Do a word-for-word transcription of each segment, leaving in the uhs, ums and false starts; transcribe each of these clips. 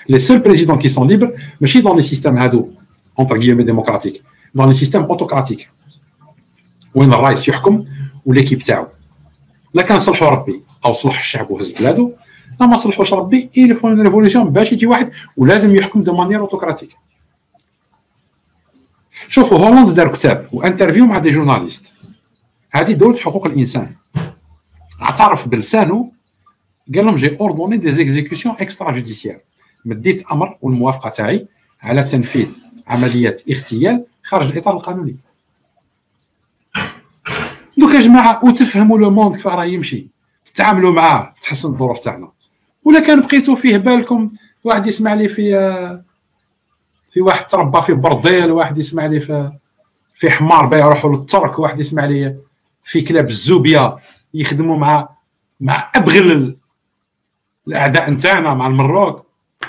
Les seuls présidents qui sont libres, ماشي dans les systèmes هادو entre guillemets démocratiques, dans les systèmes autocratiques. وين الرئيس يحكم وليكيب تاعو. لا كان صلحوا ربي او صلح الشعب وهز بلادو، لا ما صلحوش ربي il faut une révolution باش يجي واحد ولازم يحكم دو مانيير اوتوكراتيك. شوفوا هولندا دار كتاب وانترفيو مع دي جورناليست. هذه دولة حقوق الانسان. اعترف بلسانه قال لهم جي اوردوني دي زيكزيكسيون اكسترا جوديسيير، مديت امر والموافقه تاعي على تنفيذ عمليات اغتيال خارج الاطار القانوني. دوك يا جماعه وتفهموا لو موند كيف راه يمشي، تتعاملوا معاه تحسن الظروف تاعنا. ولا كان بقيتوا فيه بالكم واحد يسمع لي في في واحد تربى في برديل، واحد يسمع لي في في حمار باي يروحوا للترك، واحد يسمع لي في كلاب الزوبيه يخدموا مع مع ابغل الاعداء نتاعنا مع المروك.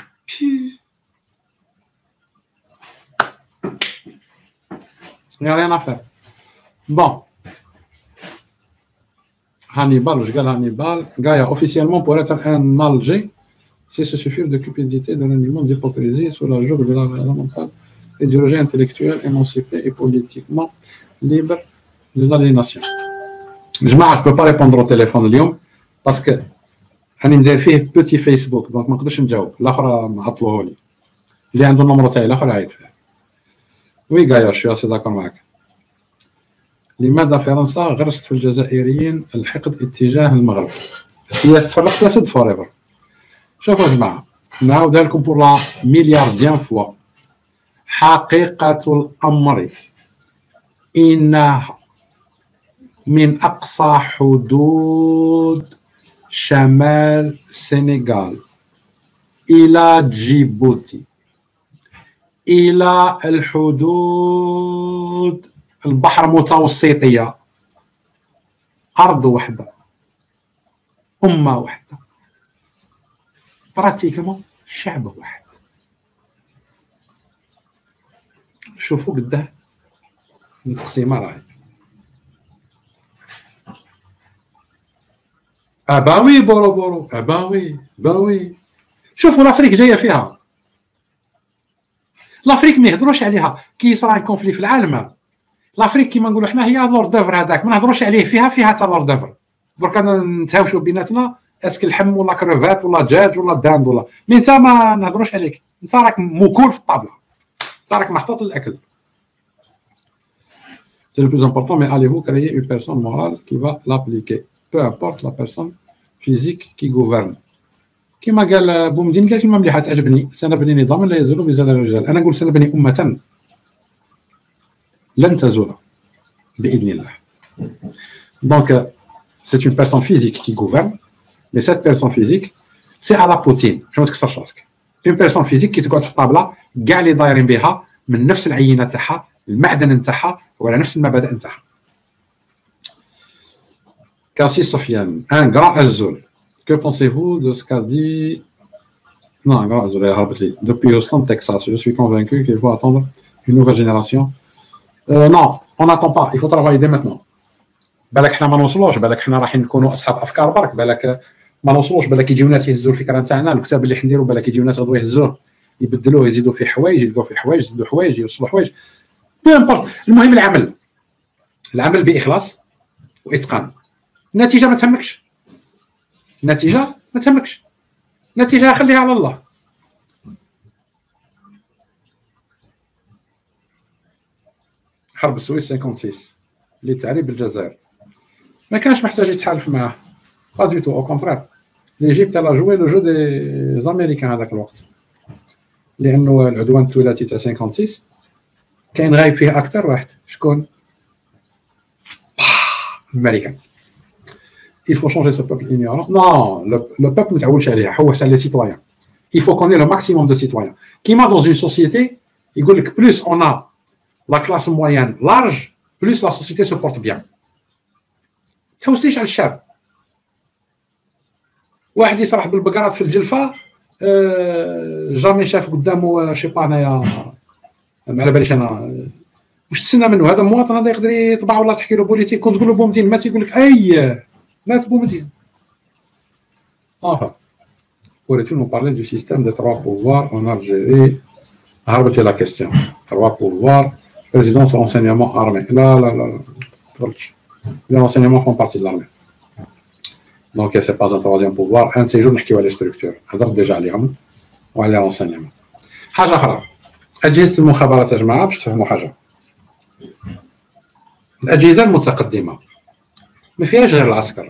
يا ريان افير بون. Hannibal, je gagne Hannibal. Gaïa, officiellement, pour être un Alger, c'est se suffire de cupidité, de l'animation, d'hypocrisie, sous la joug de la réalité mentale, idéologie intellectuelle, émancipée et politiquement libre de l'aliénation. Je ne peux pas répondre au téléphone اليوم parce que أنا مدير فيه petit Facebook, donc ما نقدرش نجاوب. الآخر معطلوه لي. اللي عنده النمرة تاعي الآخر عايد فيه. وي Gaïa, je suis assez d'accord معك. لماذا فرنسا غرست في الجزائريين الحقد اتجاه المغرب؟ سياسة الاقتصاد فور ايفر. شوفوا يا جماعة نعاودها لكم بور لا مليارديان فوا. حقيقة الأمر إنها من أقصى حدود شمال السنغال إلى جيبوتي إلى الحدود البحر المتوسطية، أرض واحدة، أمة واحدة، براتيكمون شعب واحد. شوفوا قداه متقسمة راهي. أباوي بورو بورو أباوي باوي. شوفوا لافريك جاية فيها. لافريك ما يهضروش عليها كي يصرى كونفلي في العالم. لافريك كيما نقولوا حنا هي لور دوفر، هذاك ما نهضروش عليه فيها فيها حتى لور دوفر. درك نتهاوشوا بيناتنا اسك اللحم ولا كروفات ولا دجاج ولا داند ولا مي انت ما نهضروش عليك، انت راك موكول في الطابله، انت راك محطوط للاكل. سي لو بلوز امبورطون مي allez-vous créer une personne morale qui va l'appliquer peu importe la personne physique qui gouverne. كيما قال بومدين قال كلمه مليحه تعجبني، سنبني نظاما لا يزول بزلال الرجال. انا نقول سنبني امه لن تزول بإذن الله. Donc, c'est une personne physique qui gouverne, mais cette personne physique, c'est à la Poutine. Je ما تكسرش راسك. Une personne physique qui تقعد في الطابلة كاع اللي دايرين بها من نفس العينة تاعها، المعدن نتاعها وعلى نفس المبادئ نتاعها. Kassis Sofiane, un grand azul. Que pensez-vous de ce qu'a dit non, un grand azul, depuis Houston, Texas. Je suis convaincu qu'il faut attendre une nouvelle génération. Euh, non, on n'attend pas, il faut travailler dès maintenant. بالك حنا ما نوصلوش، بالك حنا راح نكونوا اصحاب افكار برك، بالك ما نوصلوش، بالك يجيو ناس يهزوا الفكره نتاعنا، الكتاب اللي حنديروا بالك يجيو ناس غدوه يهزوه يبدلوه يزيدوا فيه حوايج، يلقوا فيه حوايج، يزيدوا حوايج، يوصلوا حوايج، بو امبورط. المهم العمل، العمل باخلاص واتقان. النتيجه ما تهمكش، النتيجه ما تهمكش، النتيجه خليها على الله. حرب السويس ستة وخمسين لتعريب الجزائر ما كانش محتاج يتحالف معاه، با دو تو، او كونترير. ليجيبت لا جوي لو جو دي زاميريكان هذاك الوقت، لانه العدوان الثلاثي تاع ستة وخمسين كاين غايب فيه اكثر واحد، شكون؟ الامريكان. il faut changer ce peuple ignorant. Non, le, le peuple ما تعولش عليها، حوس على les citoyens. il faut qu'on ait le maximum de citoyens. كيما dans une société يقول لك plus on a la classe moyenne large, plus la société se porte bien. تهوسليش على الشعب. واحد يسرح بالبقرات في الجلفه، أه جامي شاف قدامه شي با انايا ما على باليش انا واش تسنى منه. هذا مواطن هذا يقدر يطبع ولا تحكي له بوليتيك، كنت تقول له بومدين مات يقول لك اي مات بومدين. اه pourrais-tu nous parler du système des trois pouvoirs en Algérie? هربت la question. Trois pouvoirs, présidence de l'enseignement armé. Là, là, là, les renseignements font partie de l'armée. Donc, ce n'est pas un troisième pouvoir. Un de ces jours, نحكيو على les structures. هضرت déjà عليهم وعلى les renseignements. حاجة أخرى. أجهزة المخابرات يا جماعة باش تفهموا حاجة. الأجهزة المتقدمة ما فيهاش غير العسكر.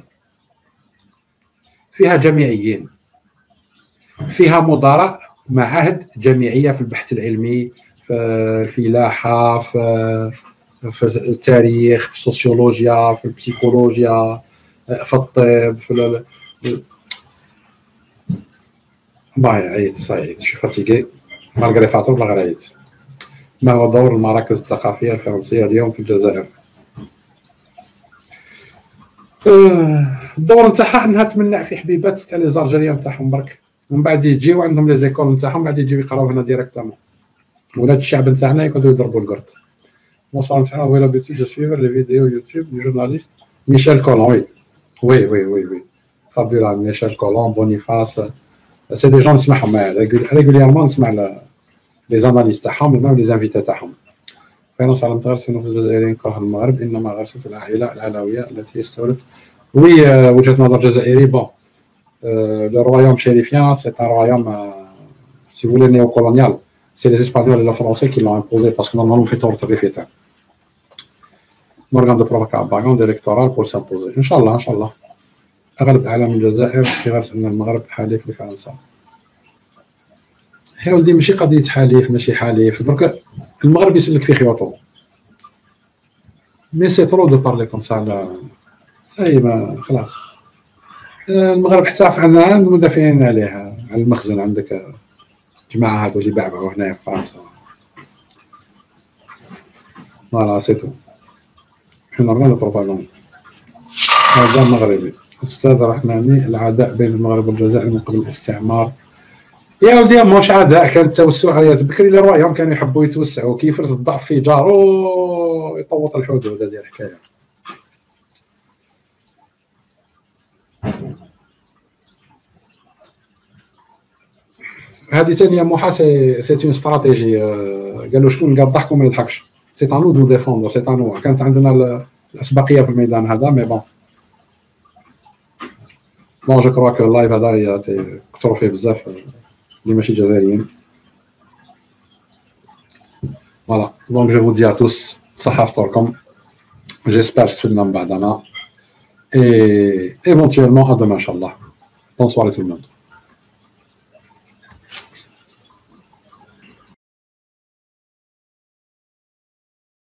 فيها جامعيين. فيها مدراء معاهد جامعية في البحث العلمي، في الفلاحة، في في التاريخ، في السوسيولوجيا، في البسيكولوجيا، في الطب، في باهي عييت صعيت شو فاتيكي مالغري فاتور ولا غير عييت. ما هو دور المراكز الثقافية الفرنسية اليوم في الجزائر؟ الدور نتاعها انها تمنع في حبيبات تاع لي زالجيريان نتاعهم برك، ومن بعد يجيو عندهم لي زيكول نتاعهم، بعد يجيو يقراو هنا ديريكتومون. ولاد الشعب نتاعنا يقعدوا يضربوا القرد. Bonsoir, j'ai l'habitude de suivre les vidéos YouTube du journaliste Michel Collomb. Oui, oui, oui, oui, oui. Fabuleux, Michel Collomb, Boniface. C'est des gens qui نسمعهم régulièrement، نسمع les analyses تاعهم et même les invités تاعهم. فأنا صار نتغرس في نفس الجزائريين كره المغرب، إنما غرست العائلة العلوية التي استولت. Oui, وجهة نظر جزائري. Bon, le royaume chérifien, c'est un royaume, si vous voulez, néocolonial. C'est les Espagnols et les Français qui l'ont imposé parce que normalement, on fait sortir les fêtes. Morgan de propagande électorale pour s'imposer. Inch'Allah, Inch'Allah. أغلب العالم الجزائر في غرس أن المغرب حليف لفرنسا. يا ولدي ماشي قضية حليف ماشي حليف، درك المغرب يسلك في خيوطو. مي سي ترو دو بارلي كوم سا على صاي ما خلاص. المغرب حتى عندنا عند مدافعين عليها، على المخزن عندك جماعة هادو اللي بعبعوا هنايا في فرنسا. فوالا سي تو. حنا راه البروباغندا. هذا مغربي. أستاذ رحماني، العداء بين المغرب والجزائر من قبل الاستعمار. يا ودي ماهوش عداء، كان توسعات بكري للروايهم كانوا يحبوا يتوسعوا، كيفرز الضعف في جارو يطوط الحدود. هذه الحكاية. هذه ثانية موحى سي سي اون استراتيجي. قالوا شكون قال ضحك وما يضحكش. سي ان لو دو ديفوندر، سي ان نوع. كانت عندنا الأسبقية في الميدان هذا، مي بون بون جو كروا كو اللايف هذا كثروا فيه بزاف اللي ماشي جزائريين. فوالا دونك جو فو دي ا توس صحة فطوركم. جيسبر تفدنا من بعضنا اي ايفونتويلمون ا دومان ان شاء الله. بون سواري تو الموند.